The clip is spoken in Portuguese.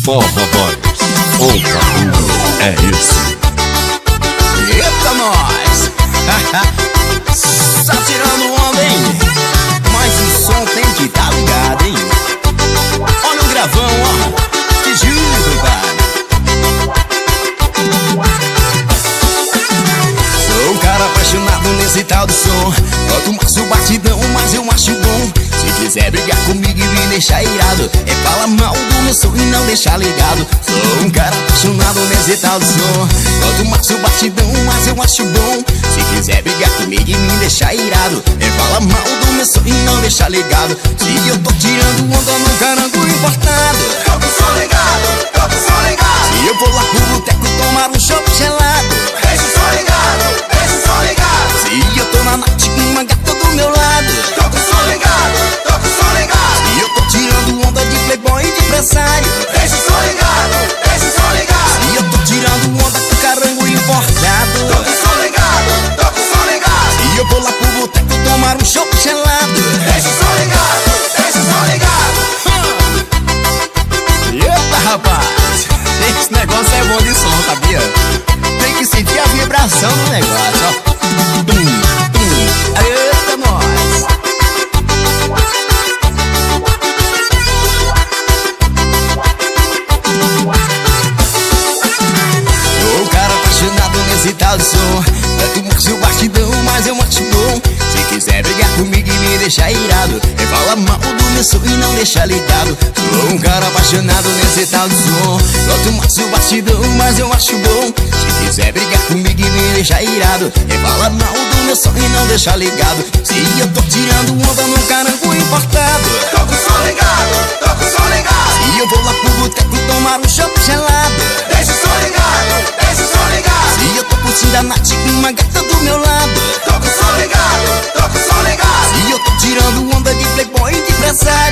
Forró Boys, o caminho é esse. Eita nós! Só tirando onda, hein? Mas o som tem que tá ligado, hein? Olha o gravão, ó. Te juro, pai. Sou um cara apaixonado nesse tal do som. Quanto mais o batidão, mais eu acho bom. Se quiser brigar comigo e me deixar irado, é falar mal do meu som e não deixar ligado. Sou um cara apaixonado nesse tal do som. Quanto mais o batidão, mais eu acho bom. Se quiser brigar comigo e me deixar irado, é falar mal do meu som e não deixar ligado. Se eu tô tirando onda no carango importado, tô com som ligado, tô com som ligado. Se eu vou lá pro boteco tomar um chopp gelado, deixa o som ligado, deixa o som ligado. Se eu tô na night com uma gata do meu lado, tô com som ligado, tô com som ligado. Se eu tô tirando onda de playboy e de empresário, deixa o som ligado, deixa o som ligado. Se eu tô tirando onda com carango importado, tô com som ligado, tô com som ligado. Se eu vou lá pro boteco tomar um chopp gelado, deixa o som ligado, deixa o som ligado. Eita, rapaz, esse negócio é bom de som, sabia? Tem que sentir a vibração do negócio, ó. Eita, nós! Sou um cara apaixonado nesse tal de som. Quanto mais o batidão, mais eu acho bom. Se quiser brigar comigo e me deixar irado, é falar mal do meu som e não deixar ligado. Sou um cara apaixonado nesse tal de som. Quanto mais o batidão, mais eu acho bom. Se quiser brigar comigo e me deixar irado, é falar mal do meu som e não deixar ligado. Se eu tô tirando onda no carango importado, tô com som ligado, tô com som ligado. Se eu vou lá pro boteco tomar um chopp gelado, deixa o som ligado, deixa o som ligado. Se eu tô curtindo a night com uma gata do meu lado, tô com som ligado, tô com som ligado. Se eu tô tirando onda de playboy e de empresário,